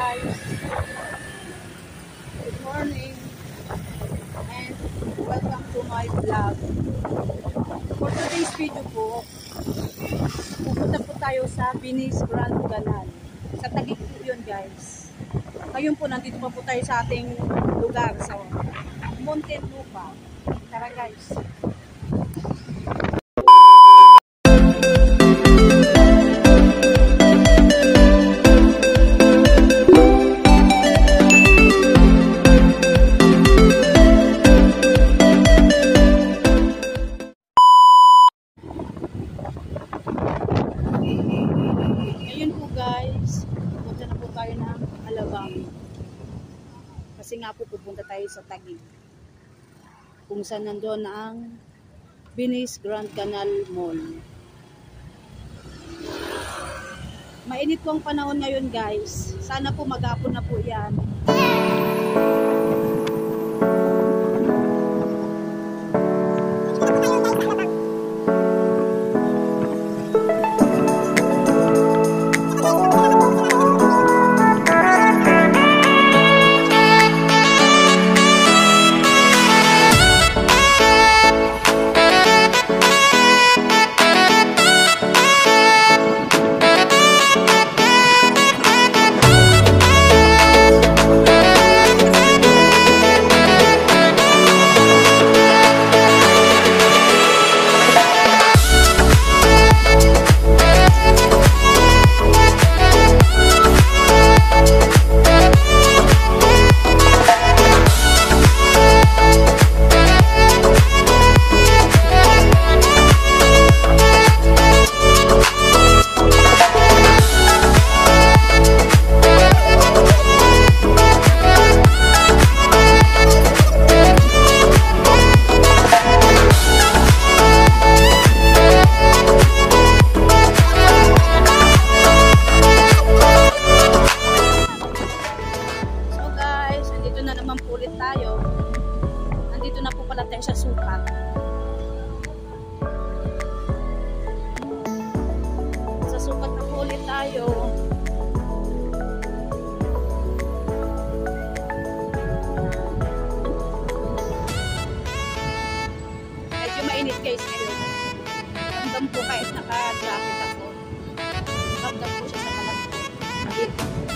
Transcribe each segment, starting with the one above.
guys, good morning and welcome to my vlog. For today's video po, pupunta po tayo sa Venice Grand Canal. Sa Taguig po yun guys. Ngayon po nandito pa po tayo sa ating lugar sa Muntinlupa. Tara guys. Kasi nga po pupunta tayo sa Taguig kung saan nandoon ang Venice Grand Canal Mall. Mainit po ang panahon ngayon guys, sana po maghapon na po yan. Nandito na po pala tayo sa sukat. Sa sukat na po ulit tayo. Medyo mainit guys ngayon. Ramdam po kahit naka-jacket ako. Ramdam po siya sa kalat ko. Mainit.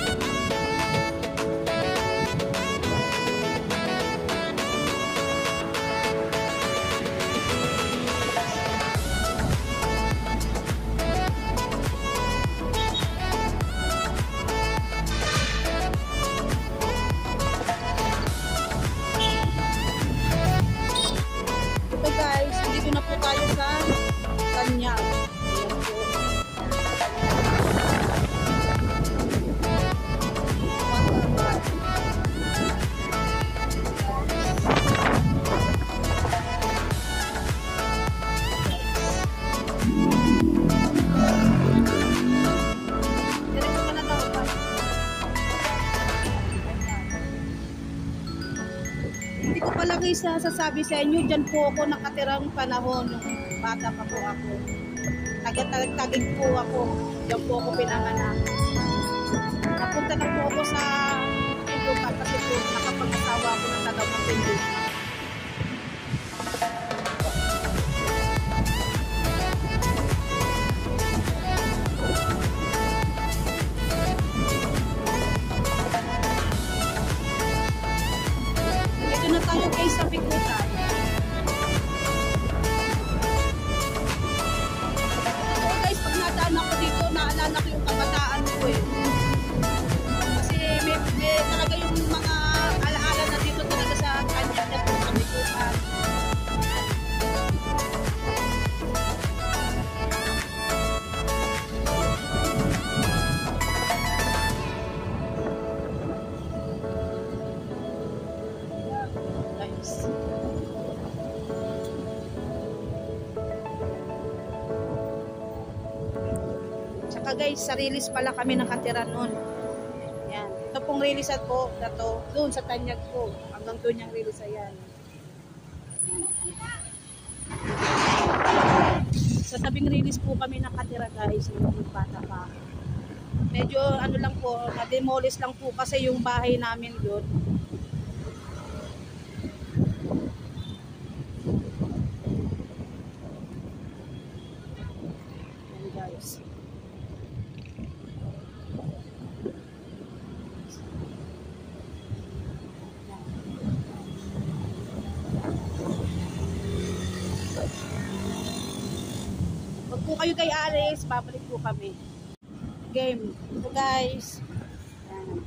Tayo sa Tanyag. Ayan po. Diretso ka na daw. Hindi ko pala kayo sasabi sa inyo, dyan po ako nakatirang panahon nung bata pa po ako. Taga-Taguig po ako. Dyan po ako pinanganak. Napunta na po ako sa Muntinlupa kasi po nakapag-asawa ako ng taga-Muntinlupa. Dito na tayo guys sa Bikutan. Ako dito, naalala ko yung kabataan ko eh. Kasi may talaga yung mga alaala na dito talaga sa kanya na po sa Bikutan. Guys. Guys, sa Rilis pala kami nakatira noon. Yan. Ito pong Rilis po, dato doon sa Tanyag po. Hanggang doon yung Rilis ayan. Sa tabing Rilis po kami nakatira guys, yung bata pa. Medyo ano lang po, na-demolish lang po kasi yung bahay namin doon. Yan guys. Huwag po kayo kay Aris, babalik po kami. Game. So guys. Yan.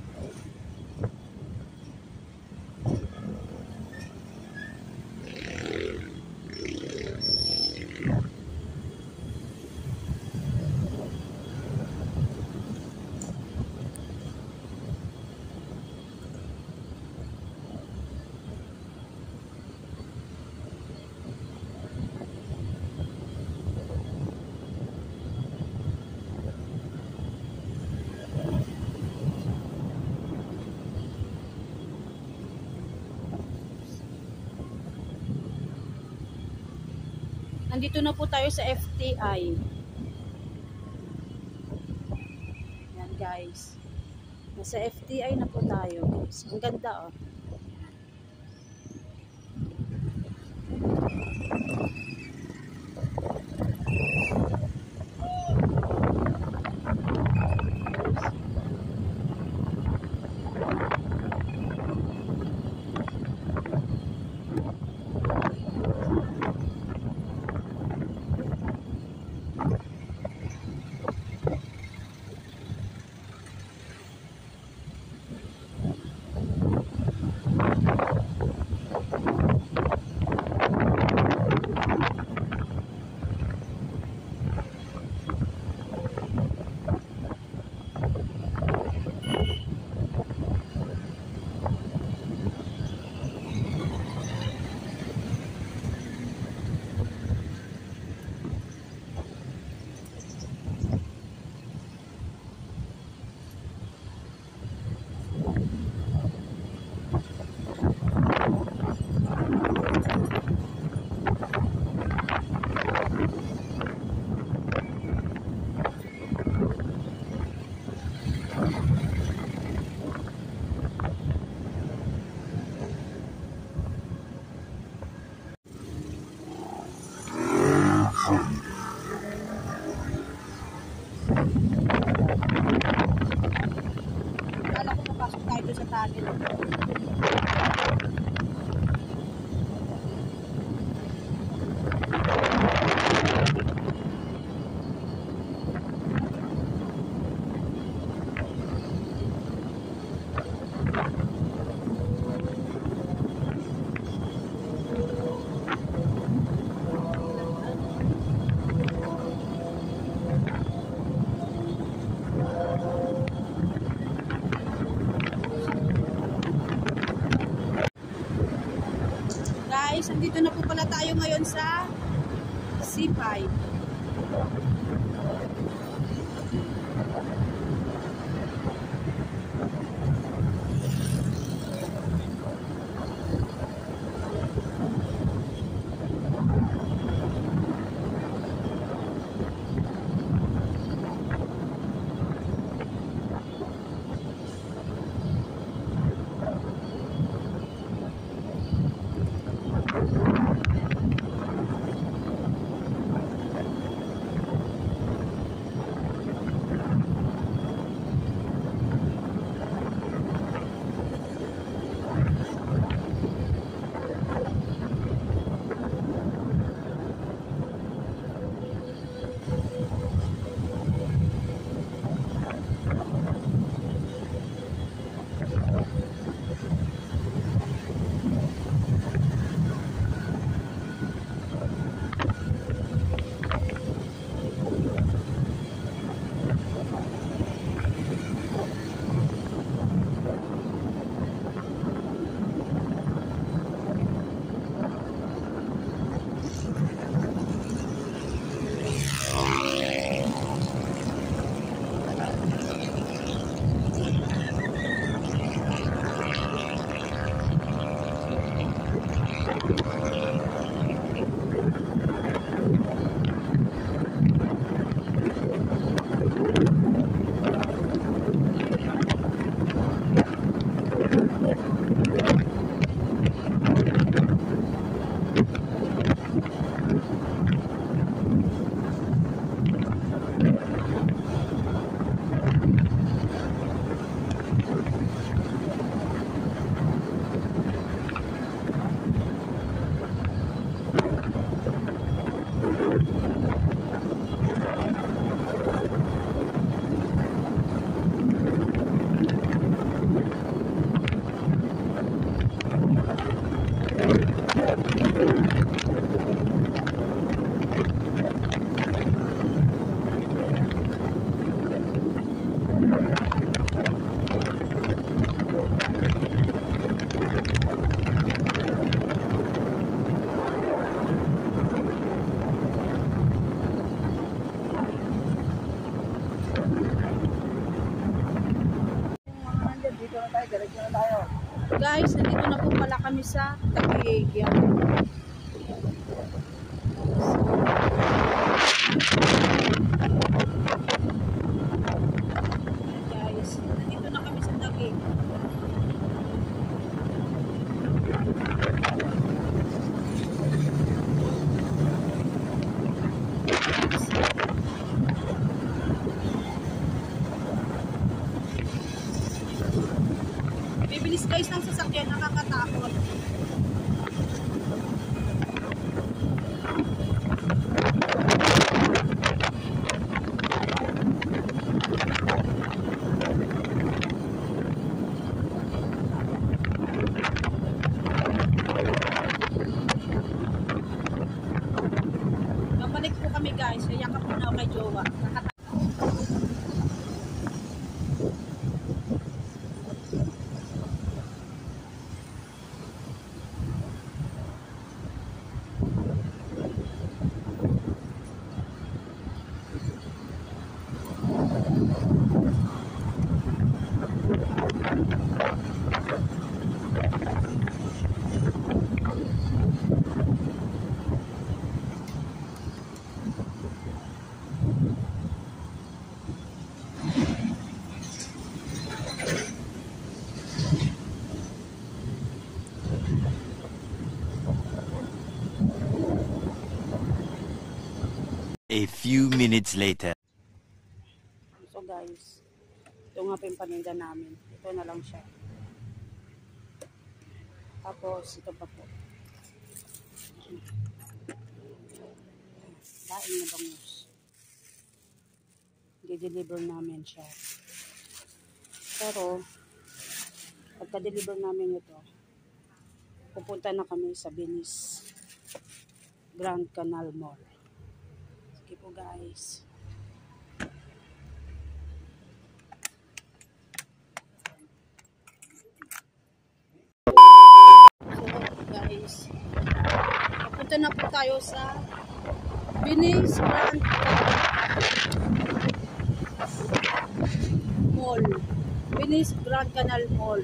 Nandito na po tayo sa FTI. Yan guys. Nasa FTI na po tayo guys. Ang ganda oh. Kala ko napasok tayo doon sa tunnel. Guys, andito na po pala tayo ngayon sa C5. Guys, nandito na po pala kami sa Taguig. Yan. Guys, nandito na kami sa Taguig. Bibilis guys ng sasakyan, nakakatakot. Babalik po kami guys, kaya ka po na kay Jowa. A few minutes later. So guys, ito nga pa yung paninda namin. Ito na lang siya. Tapos ito pa po. Daing na bangus. I-deliver namin siya. Pero, pagka-deliver namin ito, pupunta na kami sa Venice Grand Canal Mall. Sige po guys. So guys, pupunta na po tayo sa Venice Grand Mall. Venice Grand Canal Mall.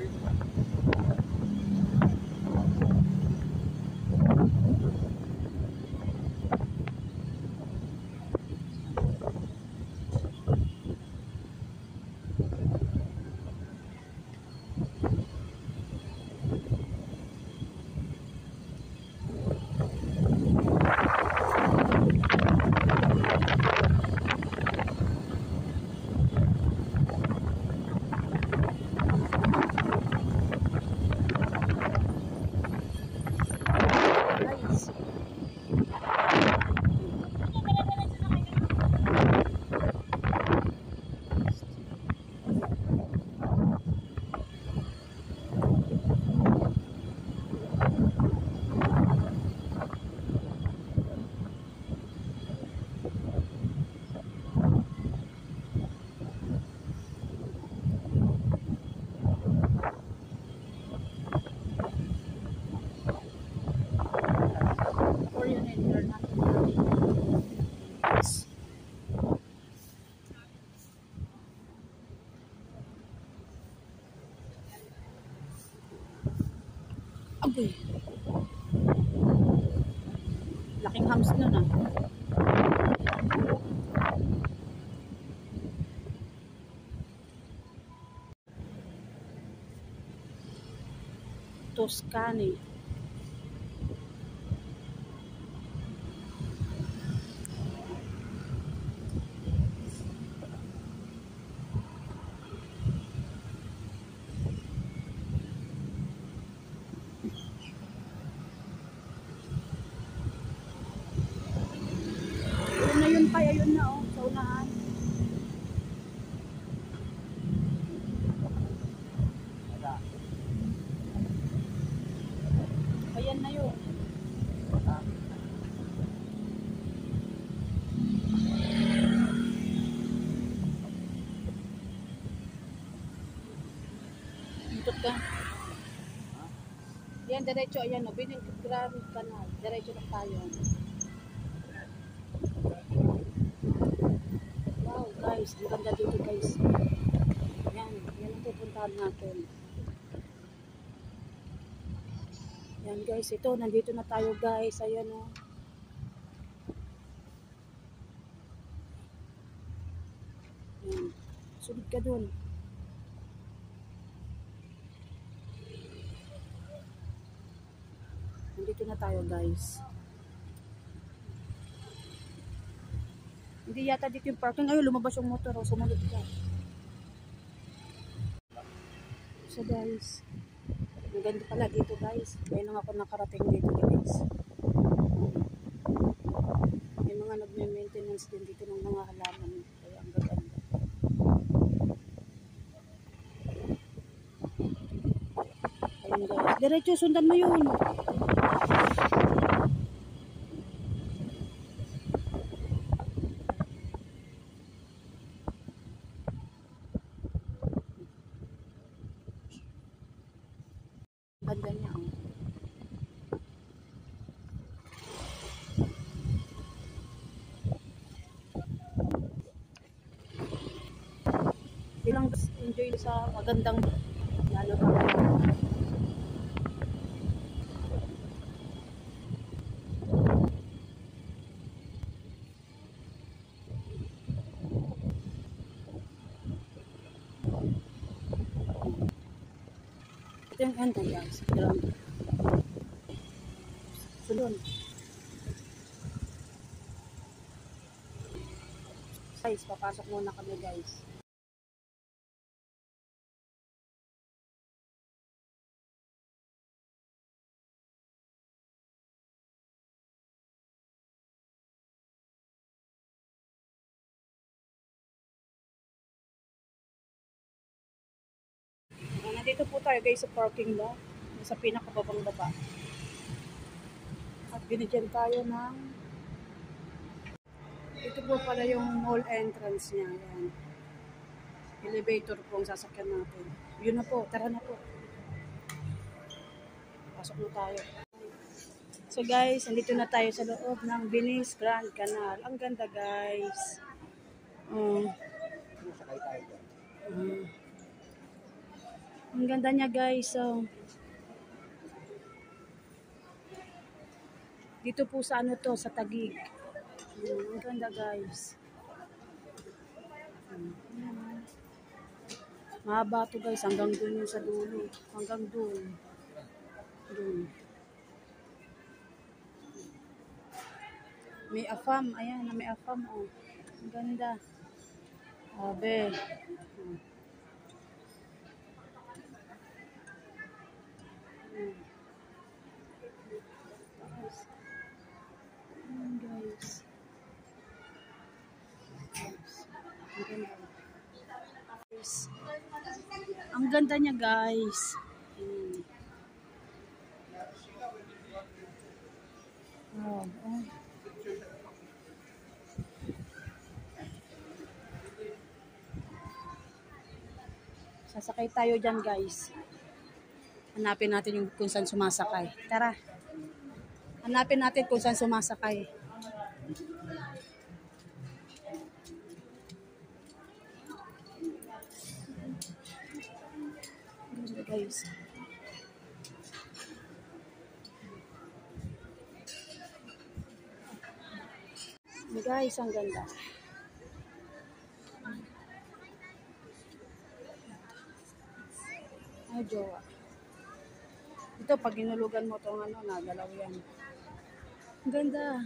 Agoy. Laking hams nun ah. Toscani. Yun pa, ayun na oh, sa unahan. Ayan na yun. Ikot ka. Yan, diretso, ayan o, Venice Grand Canal. Diretso na tayo. Wow guys, ang ganda dito guys. Yan, yan ang pupuntahan natin. Yan guys, ito, nandito na tayo guys. Ayan o. Yan. Sunod ka dun. Nandito na tayo guys. Hindi yata dito yung parking. Ayun, lumabas yung motor. O, sumunod ka. So guys, ang ganda pala dito guys. Ngayon lang ako nakarating dito guys. May mga nagme-maintenance din dito ng mga halaman. Kaya ang gaganda. Ayun guys. Diretso, sundan mo yun. Ganda niya oh. Bilang enjoy sa magandang lalo pa. Ito yung end guys. Sulon. Guys, papasok muna kami guys. Nandito po tayo guys sa parking lot. Sa pinakababang baba. At binigyan tayo ng ito po pala yung mall entrance niya. Ayan. Elevator po ang sasakyan natin. Yun na po. Tara na po. Pasok na tayo. So guys, nandito na tayo sa loob ng Venice Grand Canal. Ang ganda guys. Ang ganda niya guys. So, dito po sa ano to, sa Taguig. Ang ganda guys. Mahaba to guys, hanggang dun yung sa dulo. Hanggang dun. Dun. May afam, ayan, may afam oh. Ang ganda. Abe. Guys. Ang ganda niya guys. Oh, oh. Sasakay tayo dyan guys. Hanapin natin yung kung saan sumasakay. Tara. Hanapin natin kung saan sumasakay. Guys. Guys, ang ganda. Ay, jowa. Ito, pag inulugan mo itong ano, nagalaw yan. Ang ganda.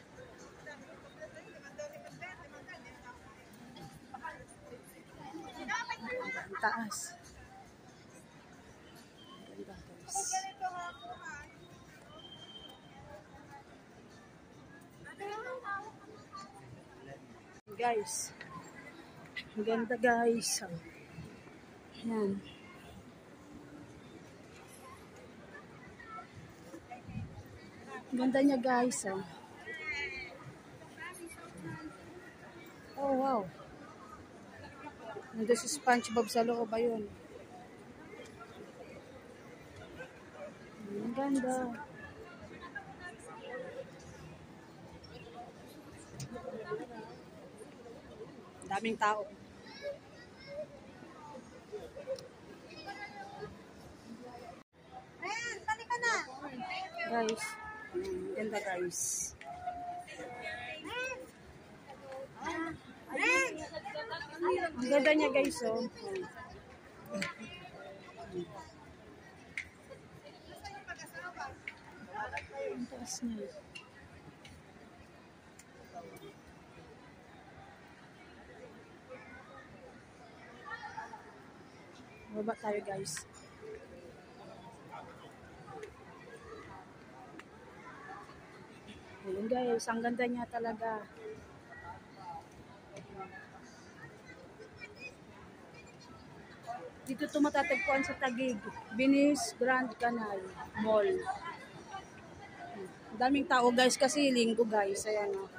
Ang taas. Ang ganda, guys. Guys. Ang ganda, guys. Yan. Ang ganda niya, guys. Oh, wow. Nandun si SpongeBob sa loob, ayun. Ang ganda. Daming tao. Ayan, tali ka na. guys. Ganda guys. Ang ganda niya guys, oh. Ang taas niya. Baba tayo guys. Ayun guys, ang ganda niya talaga. Dito ito matatagpuan sa Taguig, Venice Grand Canal Mall. Daming tao guys kasi linggo guys. Ayan o.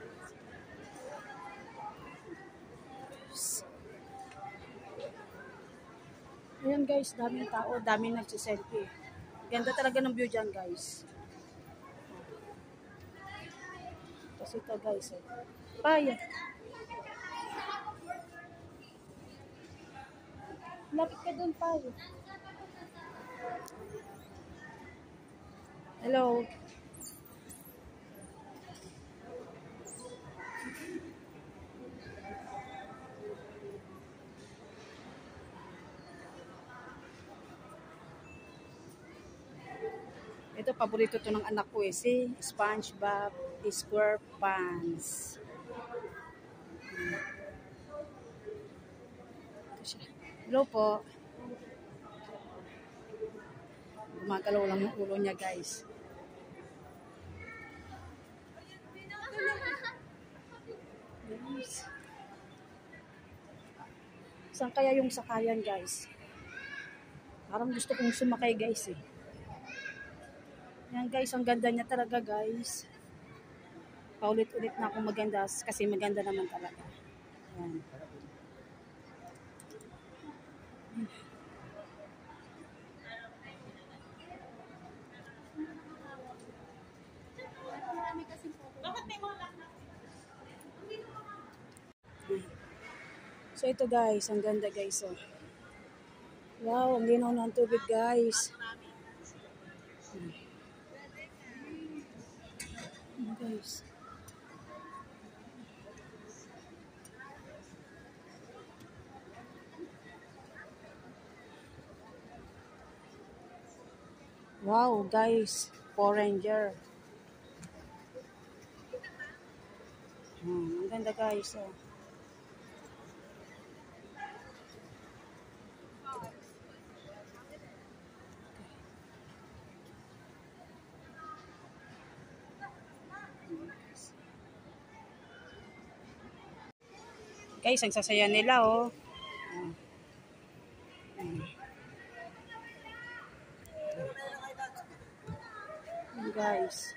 Ayan guys, daming tao, daming nagsiselfie. Ganda talaga ng view dyan guys. Kasi ito guys. Paya. Lapit ka doon Paya. Hello. Ito, paborito to ng anak ko eh, si SpongeBob SquarePants. Hello po. Gumagalaw lang yung ulo niya guys. Yes. Saan kaya yung sakayan guys? Parang gusto kong sumakay guys eh. Yan guys, ang ganda niya talaga guys. Paulit-ulit na akong maganda kasi maganda naman talaga. Yan. So ito guys, ang ganda guys. Oh. Wow, ang linaw ng tubig guys. Guys. Wow, guys, Power Ranger. Ang ganda guys. Oh. Guys, ang sasaya nila oh. Guys.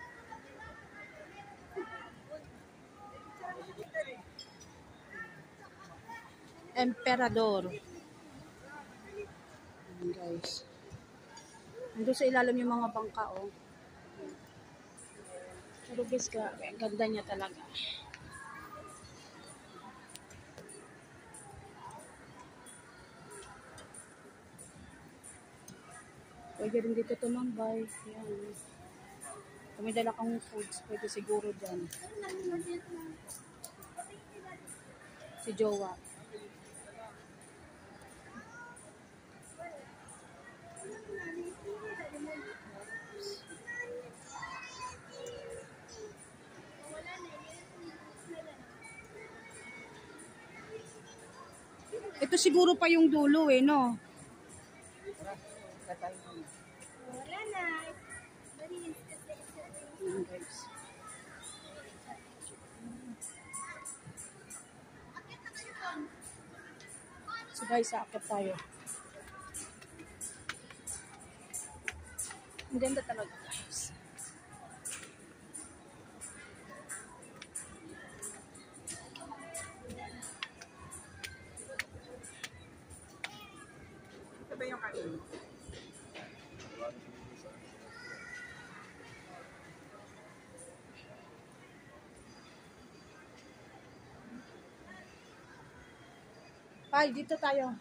Emperador. Guys. Nandun sa ilalim yung mga bangka oh. Pero guys, ganda niya talaga. Pwede rin dito tumambay. Yan. Kung may dala kang foods, pwede siguro dyan. Si Jowa. Ito siguro pa yung dulo eh, no? Wala na. Guys. So guys, aakit tayo. Ang ganda talaga guys. Ito ba yung kain? Ay, dito tayo.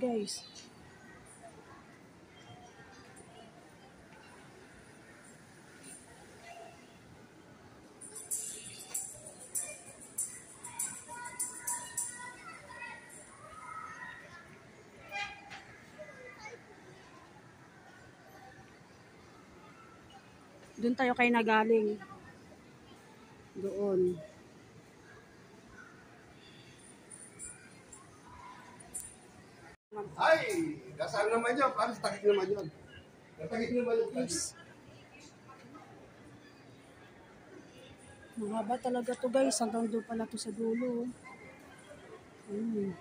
guys. Doon tayo kayo nagaling. Doon. Ay, kasal naman yun. Parang takik naman yun. Takik naman yun. Yes. Mahaba talaga to guys. Hanggang doon pala to sa dulo. Guys.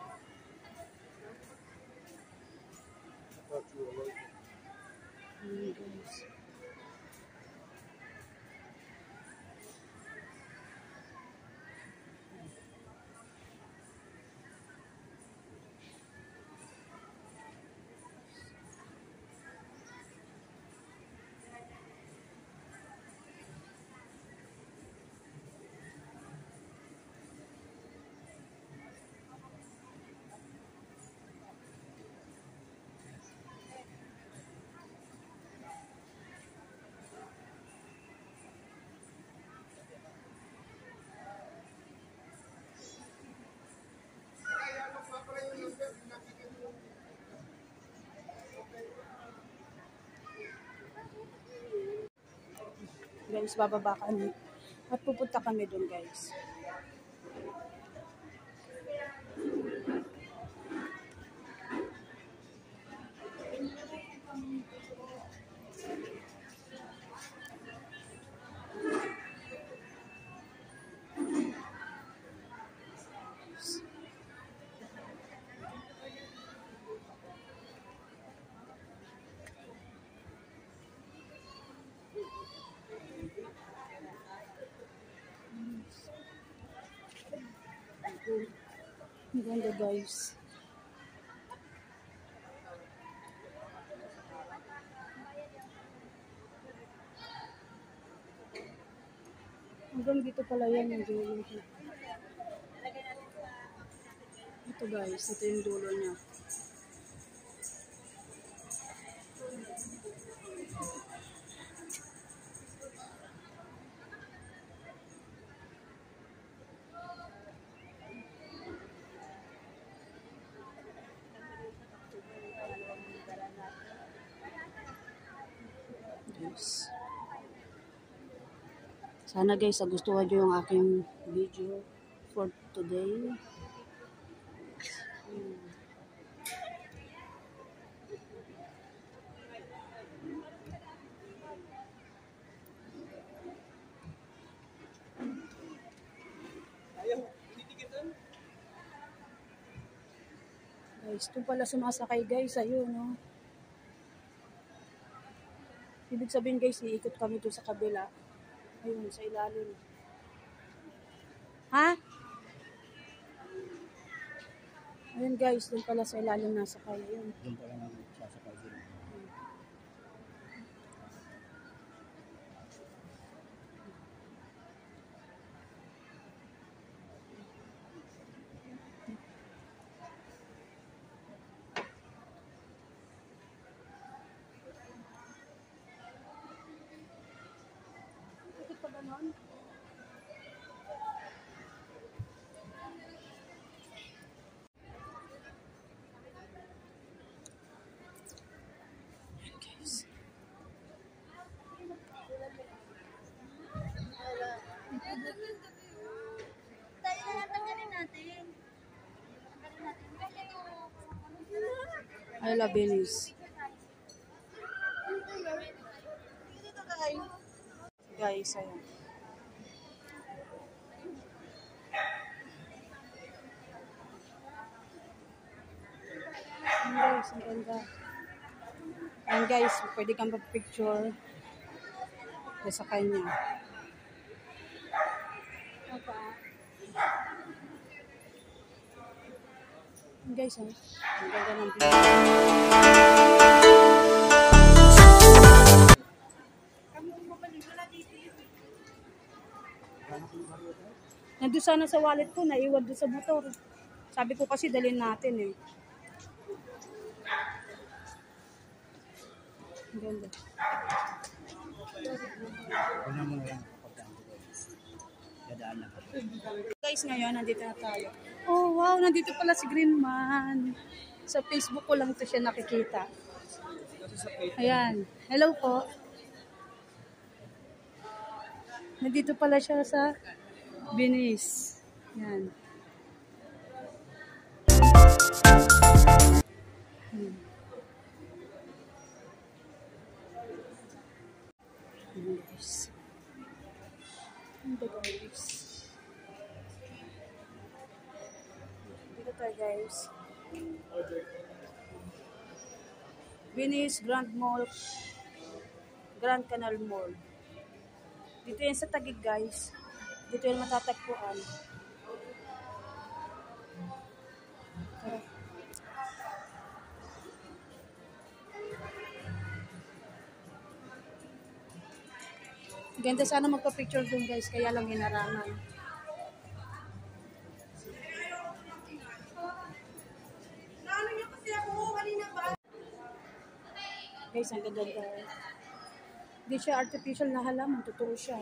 Guys, bababa kami. At pupunta kami doon guys. Ang ganda guys. Hanggang dito pala yan yung dulo niya. Ito guys, ito yung dulo niya. Yes. Sana guys, nagustuhan nyo yung aking video for today. Guys, ito pala sumasakay guys, ayun no. Ibig sabihin guys, iikot kami doon sa kabila. Ayun, sa ilalim. Ha? Ayun guys, doon pala sa ilalim nasakay. Ayun. Doon pala namin sasakay din. Bakit pa ganon? Tayo na lang tanggalin natin. Tanggalin natin. Kasi ito. I love Venice. Dito guys. Guys, ayun. Ayun guys, ang ganda. Ayun guys, pwede kang mag-picture sa kanya. Ayun guys, ang ganda ng view. Nandun sana sa wallet ko, naiwan doon sa motor. Sabi ko kasi dalhin natin eh. Ang ganda. Guys, ngayon, nandito na tayo. Oh, wow, nandito pala si Greenman. Sa Facebook ko lang ito siya nakikita. Ayan. Hello po. Nandito pala siya sa Venice. Ayan. Guys. Dito tayo guys. Venice Grand Mall, Grand Canal Mall. Dito yan sa Taguig guys. Dito yan matatagpuan. Ganda sana magpa-picture dun guys, kaya lang hinarangan. Guys, ang ganda. Hindi siya artificial na halaman, totoo siya.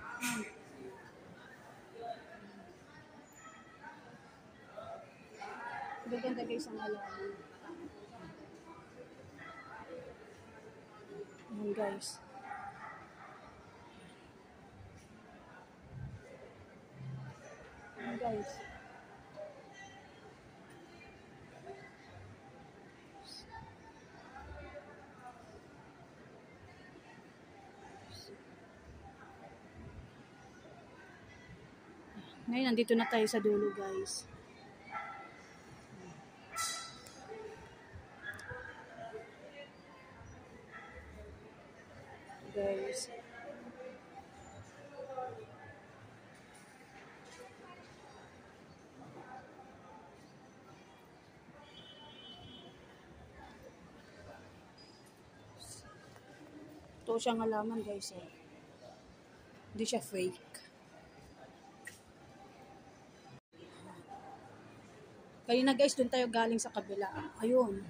Ganda guys ang halaman. Ayan guys. Ayan guys. Ngayon, nandito na tayo sa dulo, guys. Guys. Ito siyang halaman, guys. Eh. Hindi siya fake. Kanina guys, doon tayo galing sa kabila. Ayun.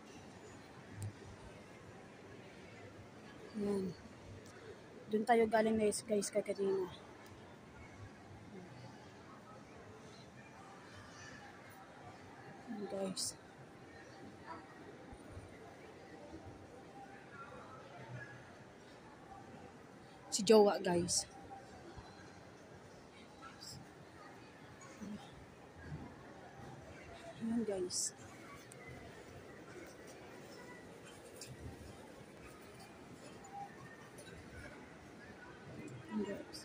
Ayan. Doon tayo galing guys kay kanina. Ayan guys. Si Jowa guys. Ayan guys. Ayan guys.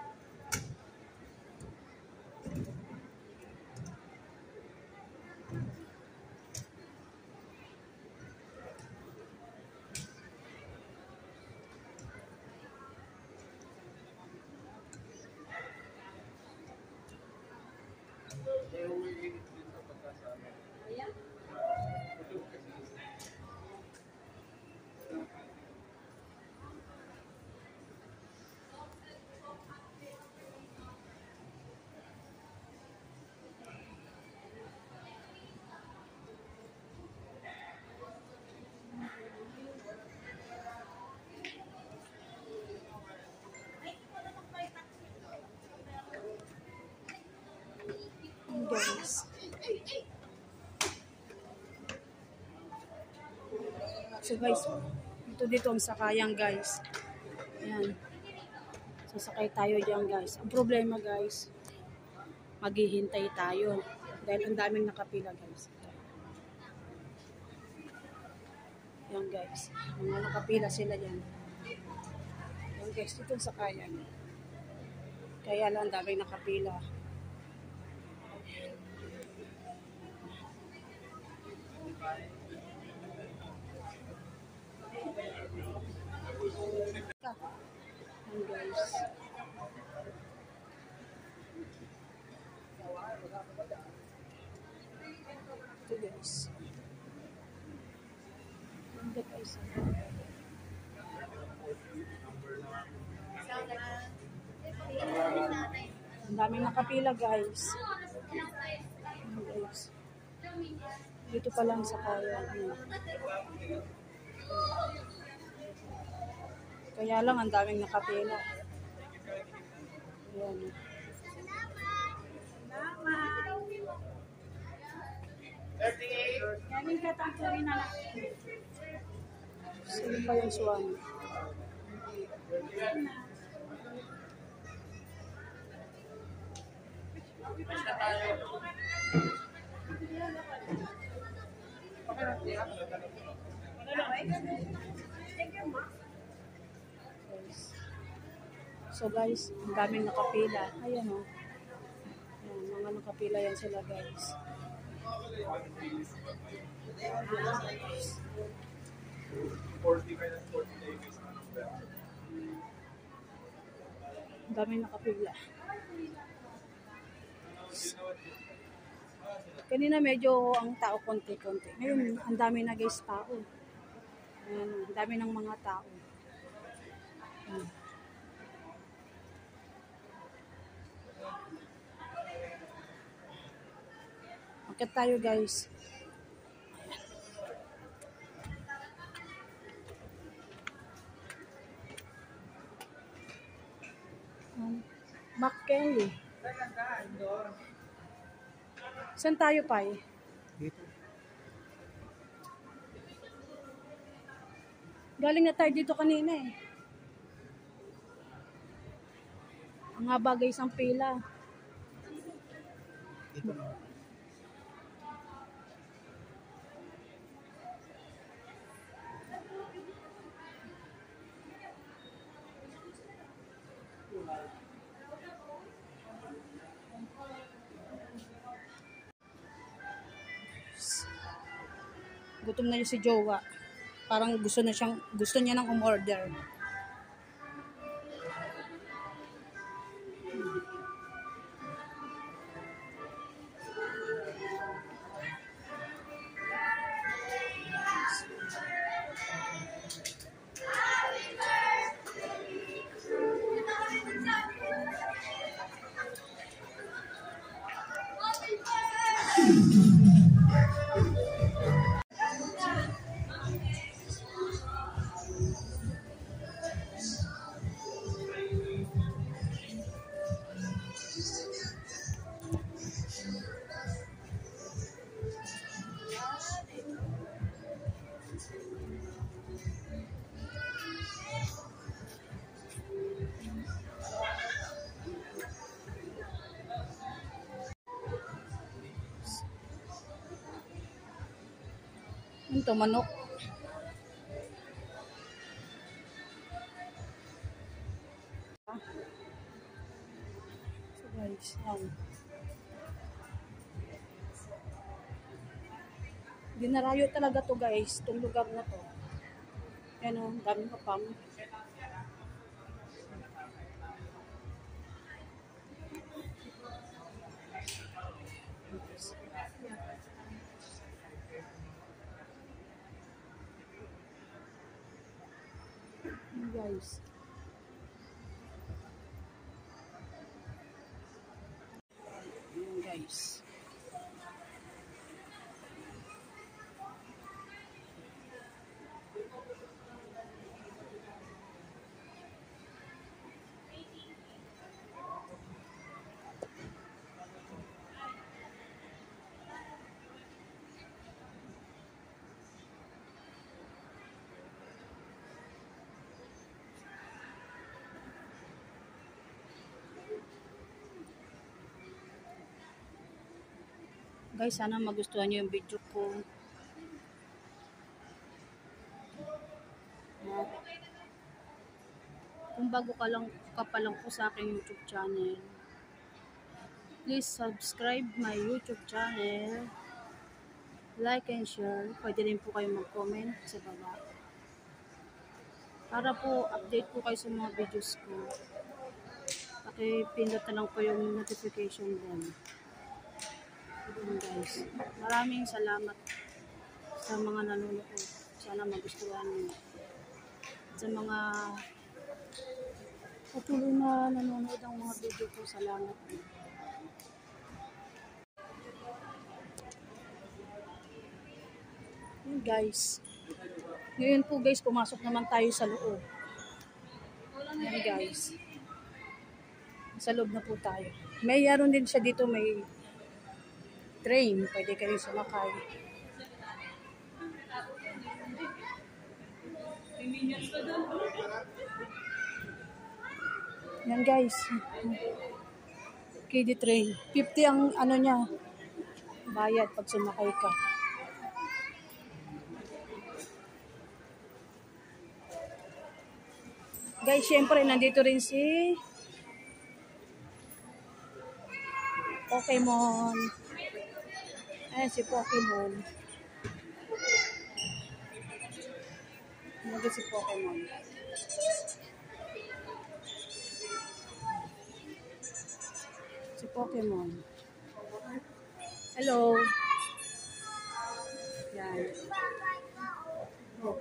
Guys. So guys, dito ang sakayan guys. Ayan. Sasakay tayo diyan guys. Ang problema guys, maghihintay tayo dahil ang daming nakapila guys. Ayan guys, mga nakapila sila diyan. Ayan guys, dito ang sakayan. Kaya lang ang daming nakapila. Ayan guys. Ito guys. Ganda guys. Ang daming nakapila guys. Ayan guys. Dito pa lang sa kaya. Kaya lang, ang daming nakapila. Ayan. Sino pa yung swan? So guys, ang daming nakapila. Ayan o. Ayan, mga nakapila yan sila guys. Ang daming nakapila. Kanina medyo ang tao konti-konti. Ngayon, ang dami na guys tao. Ayan, ang dami ng mga tao. Ayan. Akit tayo guys. McKinley. Saan tayo pa eh? Dito. Galing na tayo dito kanina eh. Ang haba guys ang pila. Dito. Gutom na yung si Jowa. Parang gusto niya nang umorder. Ito, manok. So guys, yan. Dinarayo talaga to guys, itong lugar na to. Yan o, daming kapam. Guys. Ayan guys. Guys, sana magustuhan nyo yung video ko. Kung bago ka pa lang po sa aking YouTube channel, please subscribe my YouTube channel, like and share. Pwede rin po kayo mag-comment sa baba. Para po update po kayo sa mga videos ko. Pakipindot na lang po yung notification bell. Guys, maraming salamat sa mga nanonood. Sana magustuhan niyo. Sa mga patuloy na nanonood ng mga video ko, salamat. Yun guys. Ngayon po guys, pumasok naman tayo sa loob. Yan guys. Sa loob na po tayo. May yaron din siya dito, may train. Pwede kayo sumakay. Yan guys. Kiddie train. 50 ang ano niya. Bayad pag sumakay ka. Guys, syempre nandito rin si Pokemon. Ayan si Pokemon. Nandito si Pokemon. Si Pokemon. Hello. Yan. Oh.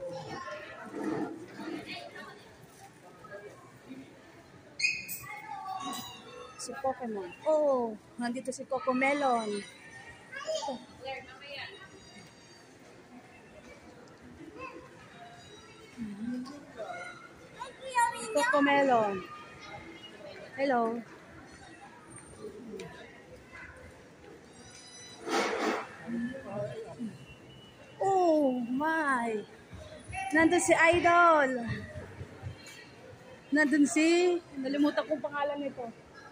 Si Pokemon. Oh, nandito si Cocomelon. Oh. Cocomelon. Hello. Oh my. Nandun si Idol. Nandun si, nalimutan kong pangalan nito.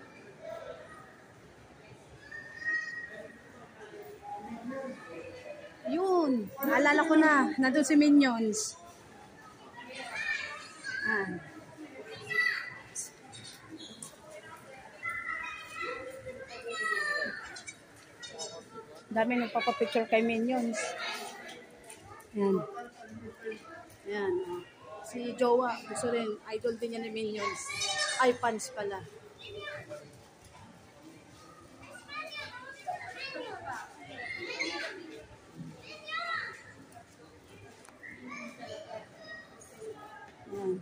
Yun, naalala ko na. Nandun si Minions. Ah. Dami nagpapapicture kay Minions. Yan. Yan. Oh. Si Jowa, gusto rin. Idol din niya ni Minions. Ay, fans pala. Yan.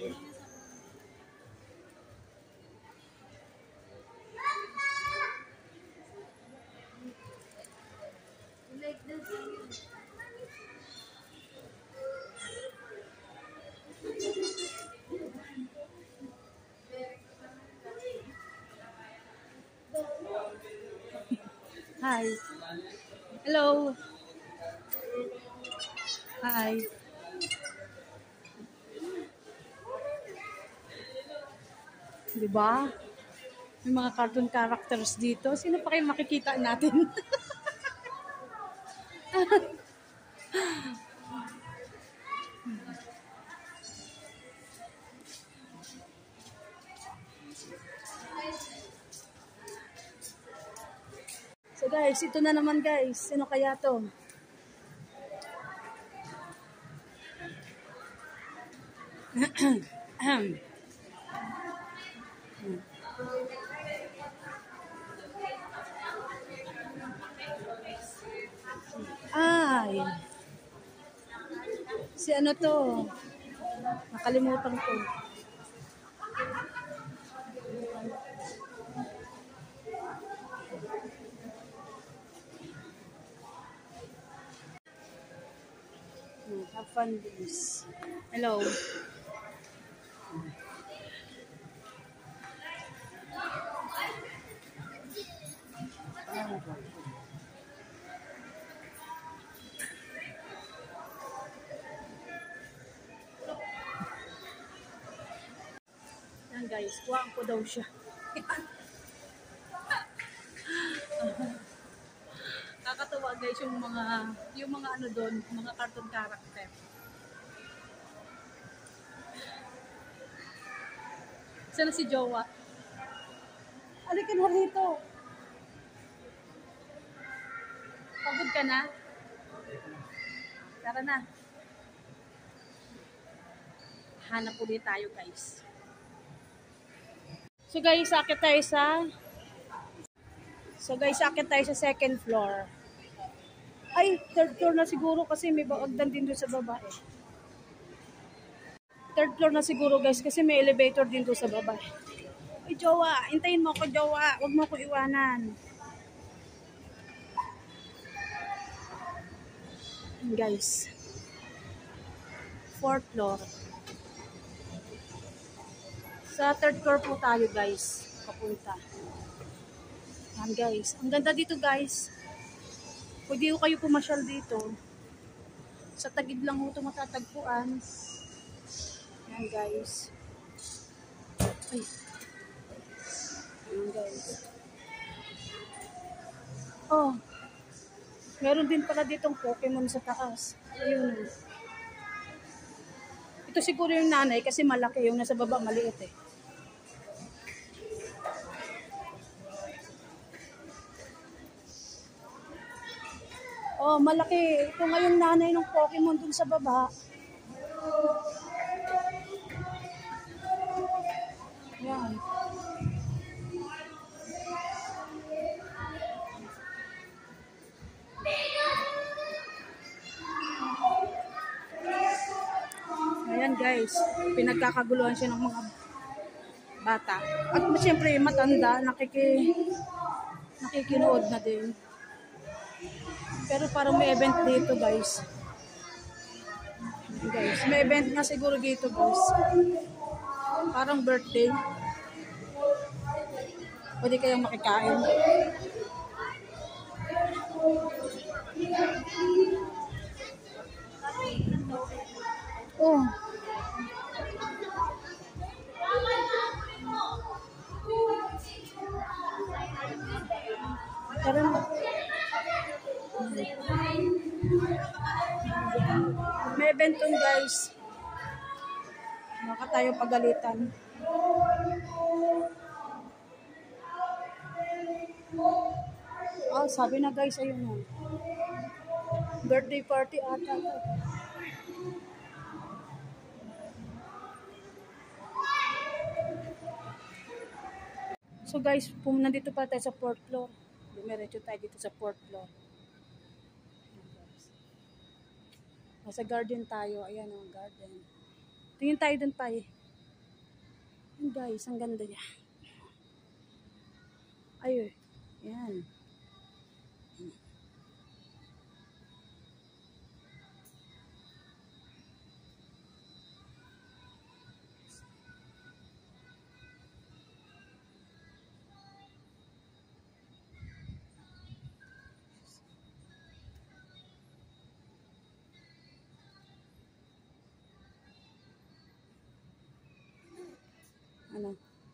Hi. Hello. Hi. Diba? May mga cartoon characters dito. Sino pa kayo makikita natin? So guys, ito na naman guys. Sino kaya to? Ay. Si ano to? Nakalimutan ko. Have fun this. Hello. Yan guys, kuhaan ko daw siya. Kakatawa guys yung mga ano doon, mga cartoon character. Sana si Jowa. Halika na rito. Pagod ka na? Tara na. Hanap ulit tayo guys. So guys, akit tayo sa second floor. Ay, third floor na siguro kasi may baagdan din doon sa baba eh. Third floor na siguro guys kasi may elevator din doon sa baba. Ay, Jowa, hintayin mo ako, Jowa. Huwag mo ko iwanan. Guys. Fourth floor. Sa third floor po tayo guys, papunta. Yan guys, ang ganda dito guys. Pwede ko kayo pumasyal dito. Sa tagid lang mo ito matatagpuan. Yan guys. Ay. Yan guys. Oh. Meron din pala ditong Pokemon sa taas. Ayun. Ito siguro yung nanay kasi malaki. Yung nasa baba maliit eh. Oh, malaki. Ito nga yung nanay ng Pokemon dun sa baba. Yan. Ayan guys, pinagkakaguluhan siya ng mga bata. At siyempre matanda, nakikinood na din. Pero parang may event dito guys. Guys, may event nga siguro dito guys. Parang birthday. Pwede kayong makikain. Oh. Parang may event dun guys. Baka tayo pagalitan. Oh, sabi na guys, ayun na. Birthday party ata. So guys, nandito pa tayo sa 4th floor. Dumiretso tayo dito sa 4th floor. Nasa garden tayo. Ayan ang garden. Tingin tayo dun pa eh. Ayan guys, ang ganda niya. Ayun. Ayan. Ano?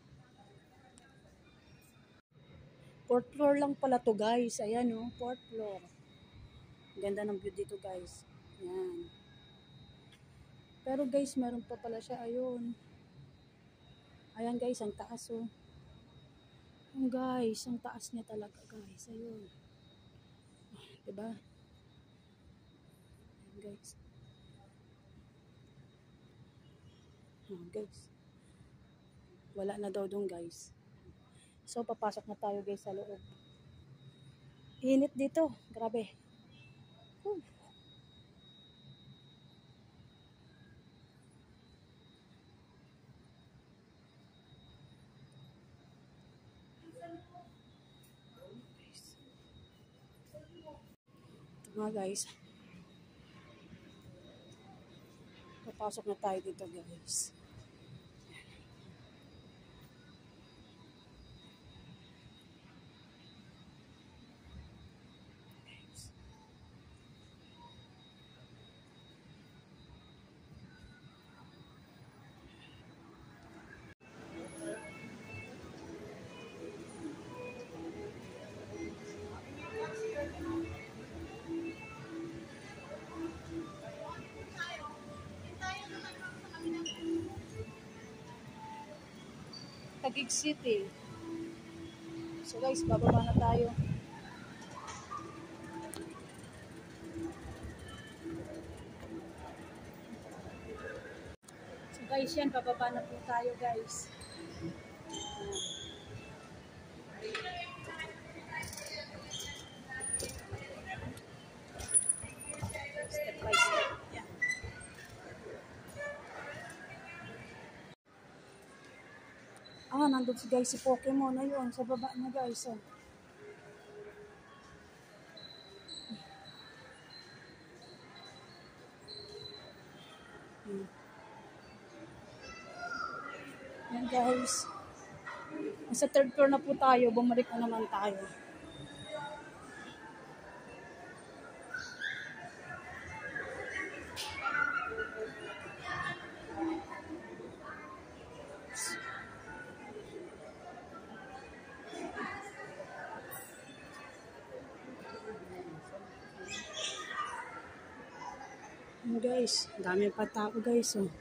4th floor lang pala to guys. Ayan o, 4th floor. Ganda ng view dito guys. Ayan. Pero guys, meron pa pala siya. Ayun. Ayan guys, ang taas o. Ang guys, ang taas niya talaga guys. Ayun. Diba? Ayan guys. Ayan guys. Wala na daw doon guys. So papasok na tayo guys sa loob. Init dito. Grabe. Ito nga guys. Papasok na tayo dito guys. Taguig City. So guys, bababa na tayo. So guys, yan, bababa na po tayo guys. Step by step. Yan. Ah, nandun si guys si Pokemon. Ayun, sa baba na guys. Oh. Yan guys. Nasa third floor na po tayo. Bumalik na naman tayo. Guys, dami pa tao guys. Oh.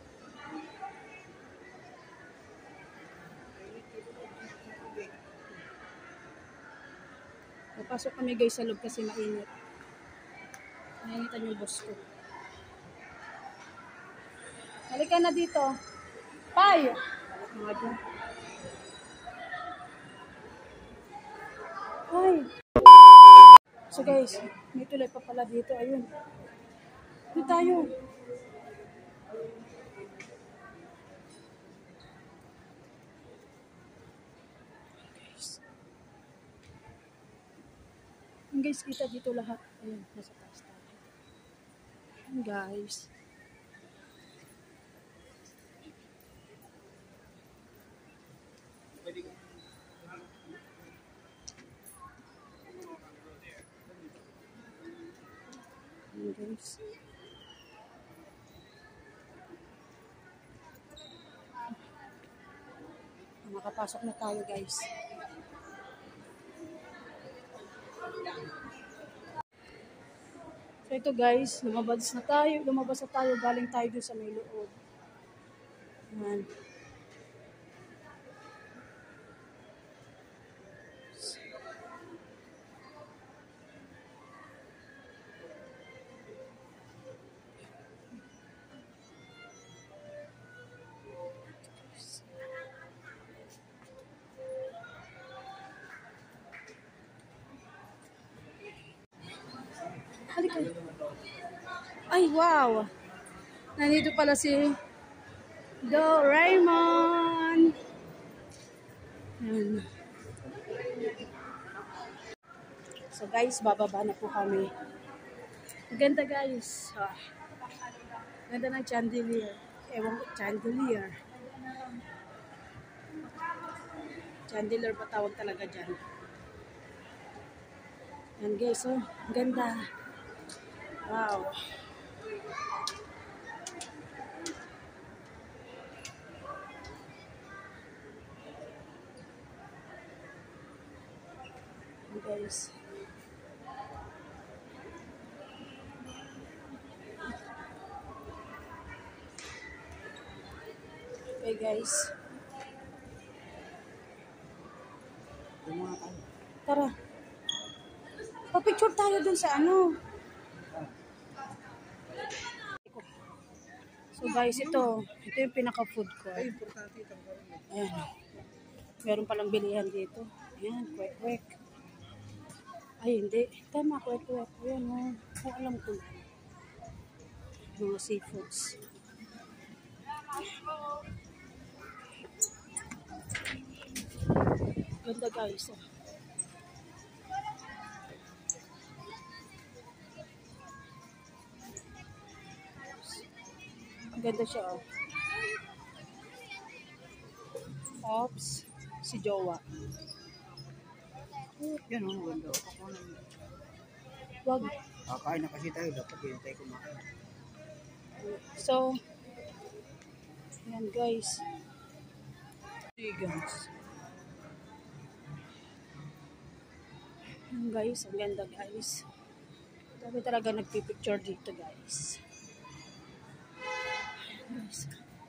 Papasok kami guys sa loob kasi mainit. Nainitan yung boss ko. Halika na dito. Tay! Mga dyan. Ay! So guys, may tulay pa pala dito. Ayun. Dito tayo. Guys, kita dito lahat. Ayun, nasa taas tayo. Ayun guys. Ayun guys. Makapasok na tayo guys. So ito guys, lumabas na tayo, galing tayo doon sa may loob. Ayan. Halika. Ay, wow! Nandito pala si Doraemon. Ayan. So guys, bababa na po kami. Maganda guys. Ah. Ganda ng chandelier. Ewan ko, chandelier. Chandelier ba tawag talaga dyan? Yan guys, oh. Ganda. Wow. Guys. Okay guys. Tara. Pa-picture tayo dun sa ano. So guys, ito yung pinaka-food ko. Ayan. Meron palang bilihan dito. Ayan, kwek-kwek. Ay, hindi. Tama, kwek-kwek. Ayan, oh. Kung alam ko lang. Mga seafoods. Ganda guys. Oh. Ganda siya, oh. Ops, si Jowa. Yan ang ganda. Wag. Kakain na kasi tayo. Dapat yun tayo kumain. So, yan guys. Guys. Yan guys, ang ganda guys. Dami talaga nagpipicture dito guys. Guys.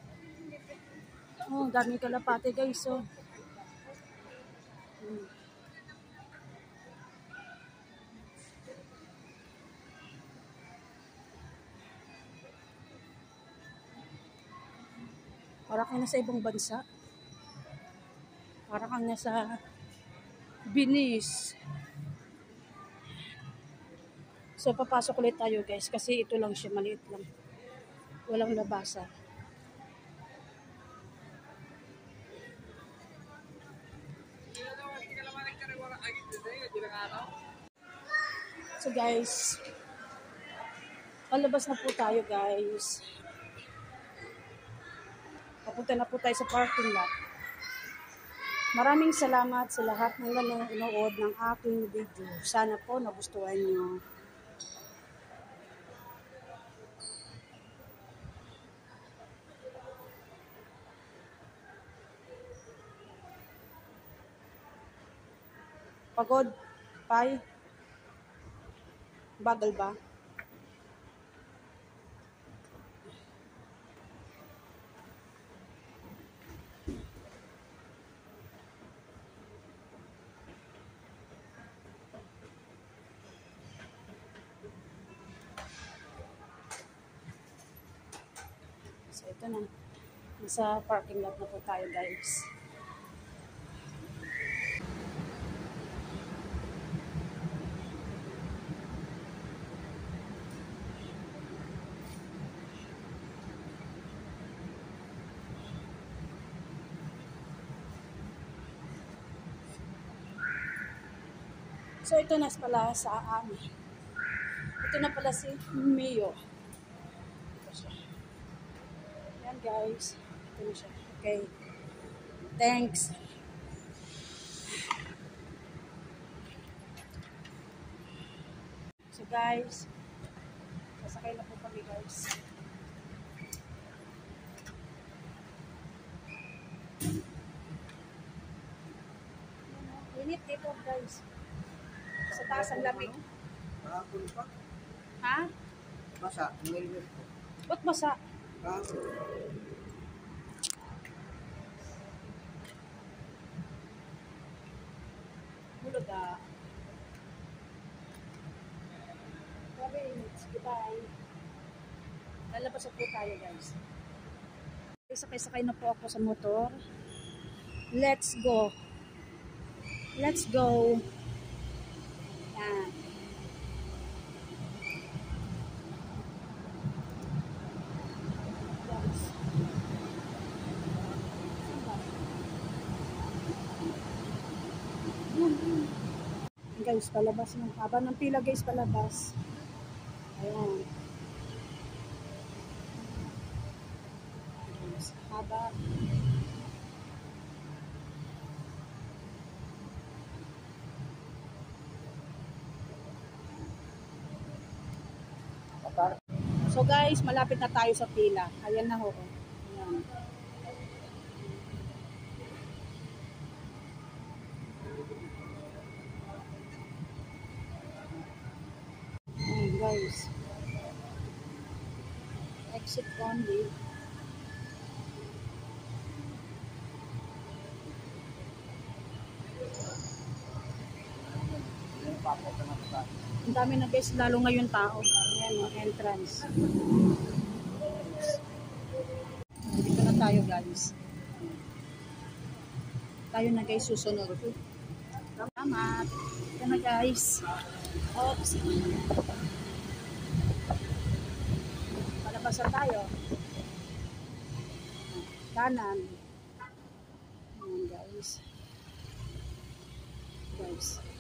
Oh, daming kalapate guys, oh. Para kang nasa ibang bansa. Para kang nasa Venice. So, papasok ulit tayo guys. Kasi ito lang siya, maliit lang. Walang labasa. So guys, palabas na po tayo guys. Papunta na po tayo sa parking lot. Maraming salamat sa lahat ng nanonood ng aking video. Sana po nagustuhan nyo. Pagod? Pai? Bagal ba? So ito na. Nasa parking lot na po tayo, guys. So ito na pala sa amin. Ito na pala si Mio. Ito siya. Yan guys. Ito na siya. Okay. Thanks. So guys, sasakay na po kami guys. Init dito guys. Sa taas ang lamig. Kahapon pa. Ha? Basa. Nililip ko. Ba't basa? Kahapon. Hulog ah. Grabe, goodbye. Lalabas po tayo guys. Sakay-sakay na po ako sa motor. Let's go. Let's go. Yan. Guys, palabas ng haba ng pila guys, palabas. Ayan. Guys, haba. So guys, malapit na tayo sa pila. Ayan na ho. Ayan. Ayan guys. Exit only. Ang dami na guys, lalo ngayon tao. Ayan o, entrance. Dito na tayo guys. Tayo na guys, susunod. Salamat. Ito na guys. Oops. Palabas na tayo. Kanan. Ayan guys. Guys.